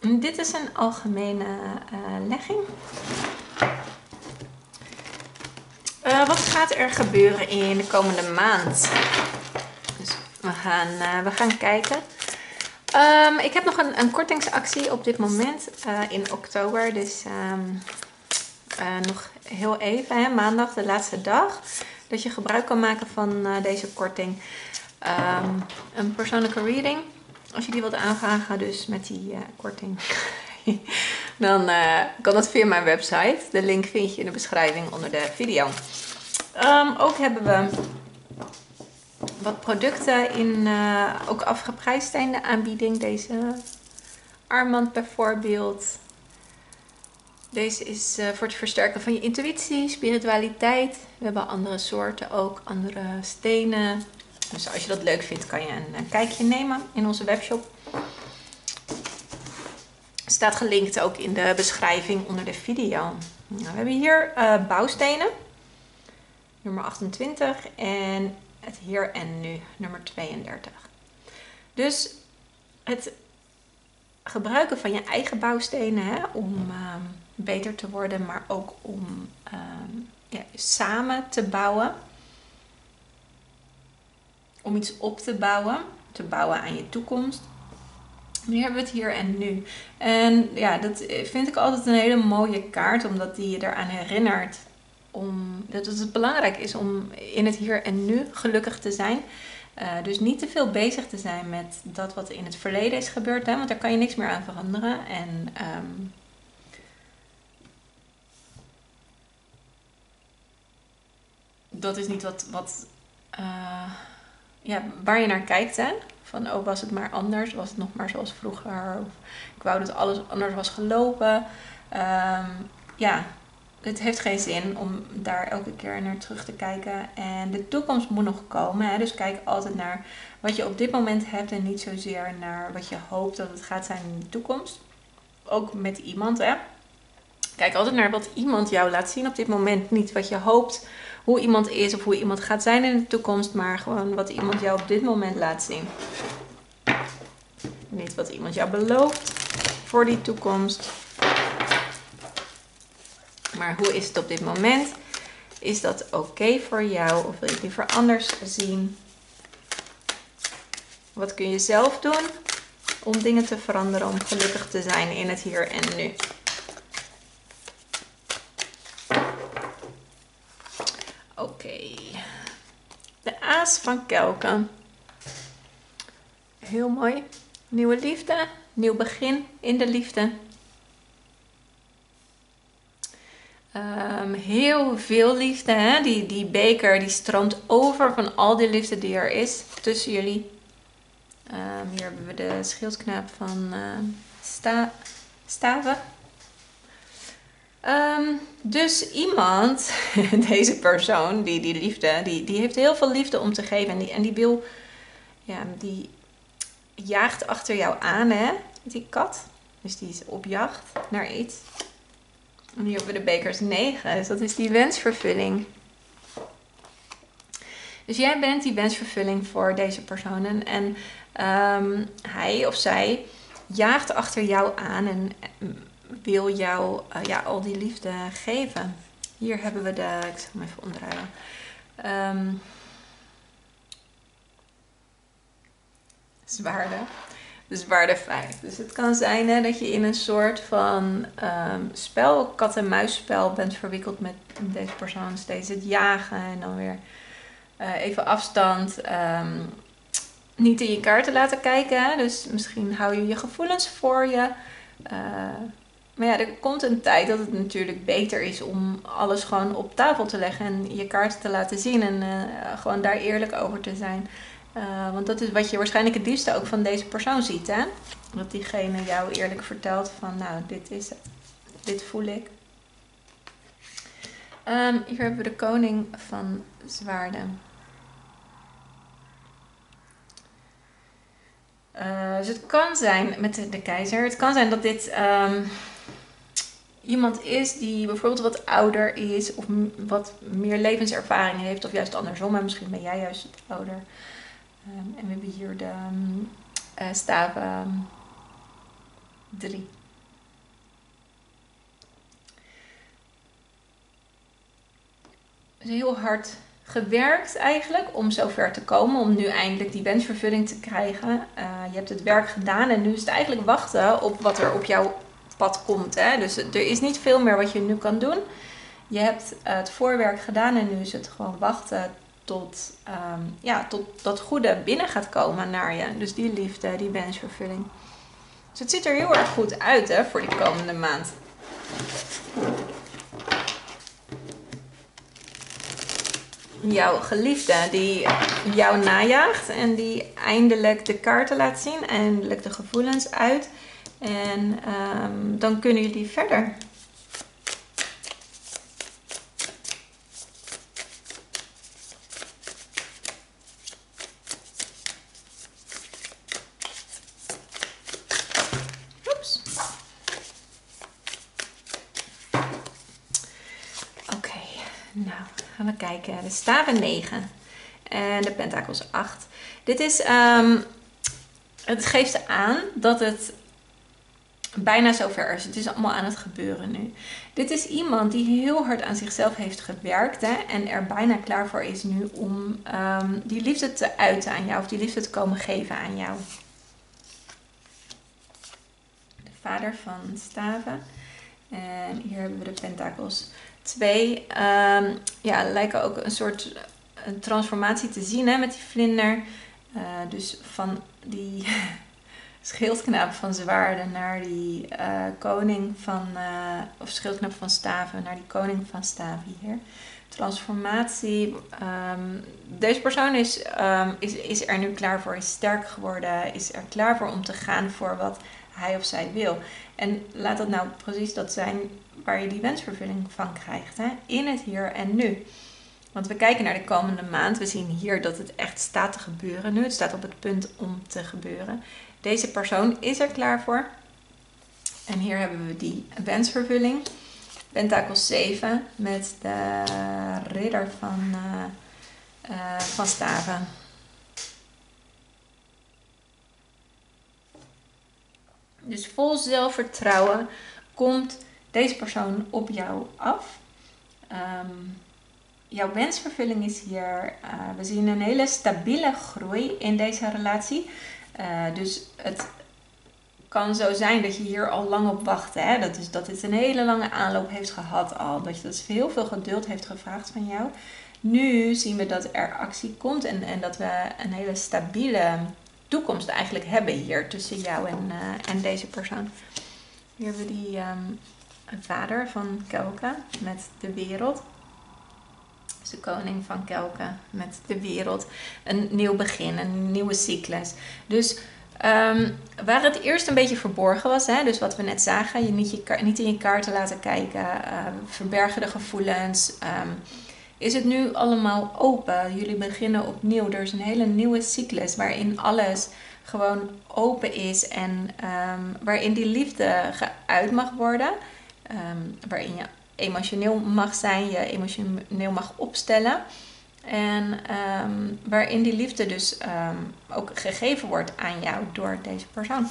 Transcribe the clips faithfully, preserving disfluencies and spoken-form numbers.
Dit is een algemene uh, legging. Uh, wat gaat er gebeuren in de komende maand? Dus we gaan, uh, we gaan kijken. Um, ik heb nog een, een kortingsactie op dit moment uh, in oktober. Dus um, uh, nog heel even, hè, maandag de laatste dag. Dat je gebruik kan maken van uh, deze korting. Um, een persoonlijke reading. Als je die wilt aanvragen, dus met die uh, korting, dan uh, kan dat via mijn website. De link vind je in de beschrijving onder de video. Um, ook hebben we wat producten in uh, ook afgeprijsd in de aanbieding. Deze armband bijvoorbeeld. Deze is uh, voor het versterken van je intuïtie, spiritualiteit. We hebben andere soorten ook, andere stenen. Dus als je dat leuk vindt, kan je een, een kijkje nemen in onze webshop. Staat gelinkt ook in de beschrijving onder de video. Nou, we hebben hier uh, bouwstenen. Nummer achtentwintig en het hier en nu, nummer tweeëndertig. Dus het gebruiken van je eigen bouwstenen, hè, om uh, beter te worden, maar ook om uh, ja, samen te bouwen. Om iets op te bouwen, te bouwen aan je toekomst. Nu hebben we het hier en nu. En ja, dat vind ik altijd een hele mooie kaart, omdat die je eraan herinnert om, dat het belangrijk is om in het hier en nu gelukkig te zijn. Uh, dus niet te veel bezig te zijn met dat wat in het verleden is gebeurd, hè, want daar kan je niks meer aan veranderen. En um, dat is niet wat, wat uh, ja, waar je naar kijkt, hè. Van, oh, was het maar anders? Was het nog maar zoals vroeger? Of ik wou dat alles anders was gelopen. Um, ja, het heeft geen zin om daar elke keer naar terug te kijken. En de toekomst moet nog komen. Hè? Dus kijk altijd naar wat je op dit moment hebt en niet zozeer naar wat je hoopt dat het gaat zijn in de toekomst. Ook met iemand, hè. Kijk altijd naar wat iemand jou laat zien op dit moment. Niet wat je hoopt, hoe iemand is of hoe iemand gaat zijn in de toekomst. Maar gewoon wat iemand jou op dit moment laat zien. Niet wat iemand jou belooft voor die toekomst. Maar hoe is het op dit moment? Is dat oké voor jou of wil je het liever anders zien? Wat kun je zelf doen om dingen te veranderen, om gelukkig te zijn in het hier en nu? Oké. Okay. De aas van kelken. Heel mooi. Nieuwe liefde, nieuw begin in de liefde. Um, heel veel liefde, hè? Die, die beker die stroomt over van al die liefde die er is tussen jullie. Um, hier hebben we de schildknaap van uh, sta, staven. Um, dus iemand, deze persoon, die, die liefde, die, die heeft heel veel liefde om te geven. En die, en die wil, ja, die jaagt achter jou aan, hè? Die kat. Dus die is op jacht naar iets. En hier hebben we de bekers negen. Dus dat is die wensvervulling. Dus jij bent die wensvervulling voor deze persoon. En um, hij of zij jaagt achter jou aan en wil jou uh, ja, al die liefde geven. Hier hebben we de... Ik zal hem even omdraaien. Um, zwaarden. Dus waarde vijf. Dus het kan zijn, hè, dat je in een soort van um, spel, kat-en-muisspel bent verwikkeld met deze persoon. Steeds het jagen en dan weer uh, even afstand. Um, niet in je kaarten laten kijken. Hè? Dus misschien hou je je gevoelens voor je. Uh, maar ja, er komt een tijd dat het natuurlijk beter is om alles gewoon op tafel te leggen. En je kaarten te laten zien en uh, gewoon daar eerlijk over te zijn. Uh, want dat is wat je waarschijnlijk het liefste ook van deze persoon ziet, hè? Dat diegene jou eerlijk vertelt van, nou, dit is het. Dit voel ik. Um, hier hebben we de koning van zwaarden. Uh, dus het kan zijn, met de, de keizer, het kan zijn dat dit um, iemand is die bijvoorbeeld wat ouder is of m- wat meer levenservaring heeft. Of juist andersom, en misschien ben jij juist wat ouder. Um, en we hebben hier de um, uh, staven drie. Dus heel hard gewerkt eigenlijk om zover te komen. Om nu eindelijk die wensvervulling te krijgen. Uh, je hebt het werk gedaan en nu is het eigenlijk wachten op wat er op jouw pad komt. Hè? Dus er is niet veel meer wat je nu kan doen. Je hebt uh, het voorwerk gedaan en nu is het gewoon wachten tot, um, ja, tot dat goede binnen gaat komen naar je. Dus die liefde, die wensvervulling. Dus het ziet er heel erg goed uit, hè, voor die komende maand. Jouw geliefde die jou najaagt en die eindelijk de kaarten laat zien, eindelijk de gevoelens uit. En um, dan kunnen jullie verder. Oeps. Oké, okay, nou gaan we kijken. De staven negen en de pentakels acht. Dit is, um, het geeft aan dat het bijna zover is. Het is allemaal aan het gebeuren nu. Dit is iemand die heel hard aan zichzelf heeft gewerkt. Hè, en er bijna klaar voor is nu om um, die liefde te uiten aan jou. Of die liefde te komen geven aan jou. De vader van staven. En hier hebben we de pentakels. Twee. Um, ja, lijken ook een soort een transformatie te zien, hè, met die vlinder. Uh, dus van die schildknaap van zwaarden naar die uh, koning van, uh, of schildknaap van staven, naar die koning van staven hier. Transformatie. Um, deze persoon is, um, is, is er nu klaar voor, is sterk geworden, is er klaar voor om te gaan voor wat hij of zij wil. En laat dat nou precies dat zijn waar je die wensvervulling van krijgt, hè? In het hier en nu. Want we kijken naar de komende maand. We zien hier dat het echt staat te gebeuren nu. Het staat op het punt om te gebeuren. Deze persoon is er klaar voor. En hier hebben we die wensvervulling. Pentakels zeven met de ridder van, uh, uh, van staven. Dus vol zelfvertrouwen komt deze persoon op jou af. Um, jouw wensvervulling is hier. Uh, we zien een hele stabiele groei in deze relatie. Uh, dus het kan zo zijn dat je hier al lang op wacht. Hè? Dat is dat dit een hele lange aanloop heeft gehad al. Dat je dat heel veel geduld heeft gevraagd van jou. Nu zien we dat er actie komt. En, en dat we een hele stabiele toekomst eigenlijk hebben hier tussen jou en, uh, en deze persoon. Hier hebben we die um, vader van Kelken met de wereld. Dus de koning van Kelken met de wereld. Een nieuw begin, een nieuwe cyclus. Dus um, waar het eerst een beetje verborgen was, hè, dus wat we net zagen, je niet, je, niet in je kaarten laten kijken, uh, verbergen de gevoelens. Um, is het nu allemaal open. Jullie beginnen opnieuw. Er is een hele nieuwe cyclus waarin alles gewoon open is en um, waarin die liefde geuit mag worden. Um, waarin je emotioneel mag zijn, je emotioneel mag opstellen. En um, waarin die liefde dus um, ook gegeven wordt aan jou door deze persoon.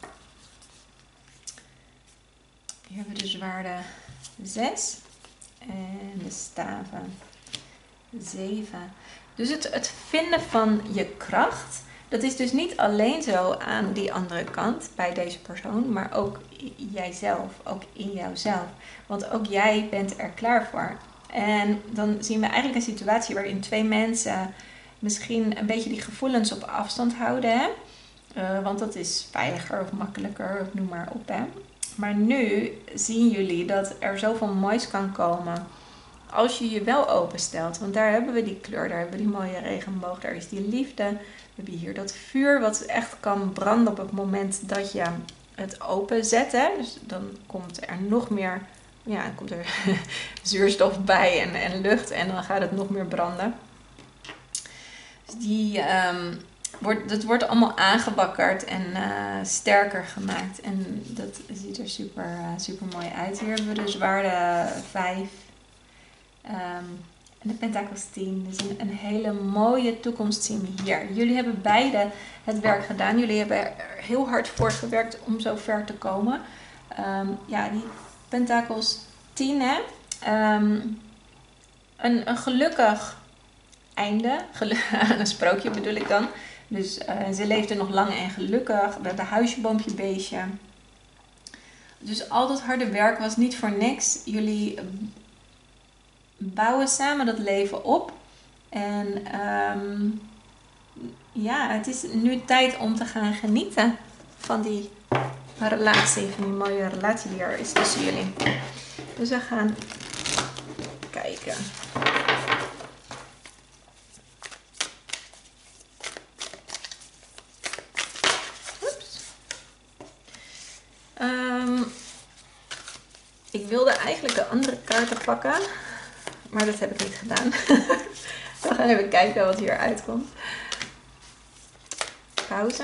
Hier hebben we de zwaarden zes en de staven zeven. Dus het, het vinden van je kracht, dat is dus niet alleen zo aan die andere kant bij deze persoon, maar ook jijzelf, ook in jouzelf. Want ook jij bent er klaar voor. En dan zien we eigenlijk een situatie waarin twee mensen misschien een beetje die gevoelens op afstand houden. Hè? Uh, want dat is veiliger of makkelijker, of noem maar op. Hè? Maar nu zien jullie dat er zoveel moois kan komen als je je wel openstelt. Want daar hebben we die kleur, daar hebben we die mooie regenboog, daar is die liefde. We hebben hier dat vuur wat echt kan branden op het moment dat je het openzet. Hè? Dus dan komt er nog meer, ja, dan komt er zuurstof bij en, en lucht en dan gaat het nog meer branden. Dus die, um, wordt, dat wordt allemaal aangebakkerd en uh, sterker gemaakt. En dat ziet er super, uh, super mooi uit. Hier hebben we de zwaarde vijf. Um, En de Pentacles tien. Dus een, een hele mooie toekomst zien we hier. Jullie hebben beide het werk gedaan. Jullie hebben er heel hard voor gewerkt om zo ver te komen. Um, ja, die Pentacles tien, hè. Um, een, een gelukkig einde. Gelu een sprookje bedoel ik dan. Dus uh, ze leefde nog lang en gelukkig. Met een huisje, boompje, beestje. Dus al dat harde werk was niet voor niks. Jullie bouwen samen dat leven op. En um, ja, het is nu tijd om te gaan genieten van die relatie. Van die mooie relatie die er is tussen jullie. Dus we gaan kijken. Oeps. Um, ik wilde eigenlijk de andere kaarten pakken. Maar dat heb ik niet gedaan. We gaan even kijken wat hier uitkomt. Pauze.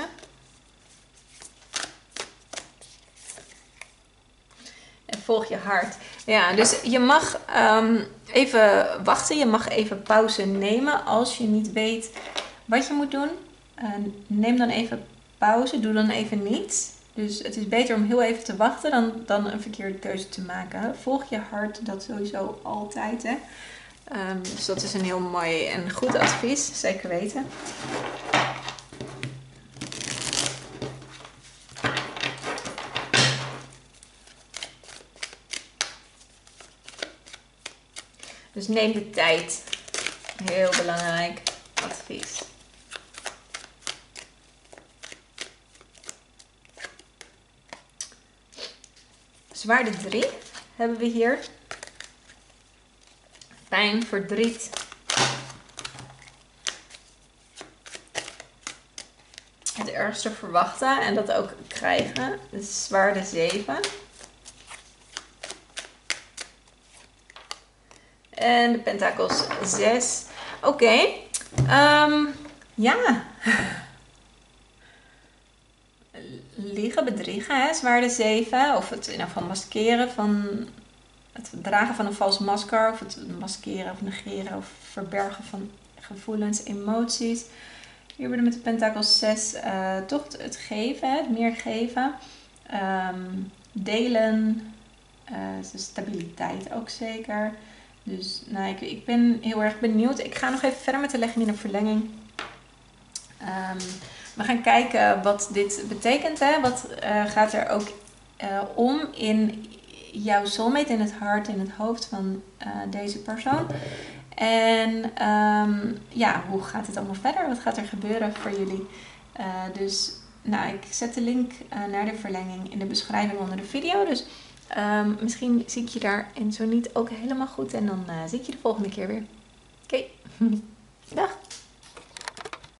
En volg je hart. Ja, dus je mag um, even wachten. Je mag even pauze nemen. Als je niet weet wat je moet doen. Uh, neem dan even pauze. Doe dan even niets. Dus het is beter om heel even te wachten dan, dan een verkeerde keuze te maken. Volg je hart, dat sowieso altijd. Hè? Um, dus dat is een heel mooi en goed advies. Zeker weten. Dus neem de tijd. Heel belangrijk advies. Zwaarde drie hebben we hier. Pijn, verdriet. Het ergste verwachten en dat ook krijgen. Dus zwaarde zeven. En de Pentacles zes. Oké. Okay. Um, ja. Liegen, bedriegen, hè? Zwaarde zeven. Of het in ieder geval maskeren van... Het dragen van een vals masker. Of het maskeren of negeren of verbergen van gevoelens, emoties. Hier worden met de Pentacles zes uh, toch het geven, het meer geven. Um, delen. Uh, dus stabiliteit ook zeker. Dus nou, ik, ik ben heel erg benieuwd. Ik ga nog even verder met de legging in de verlenging. Um, we gaan kijken wat dit betekent. Hè? Wat uh, gaat er ook uh, om in jouw soulmate, in het hart, in het hoofd van uh, deze persoon. En um, ja, hoe gaat het allemaal verder? Wat gaat er gebeuren voor jullie? Uh, dus nou, ik zet de link uh, naar de verlenging in de beschrijving onder de video. Dus um, misschien zie ik je daar en zo niet ook helemaal goed. En dan uh, zie ik je de volgende keer weer. Oké, okay. Dag!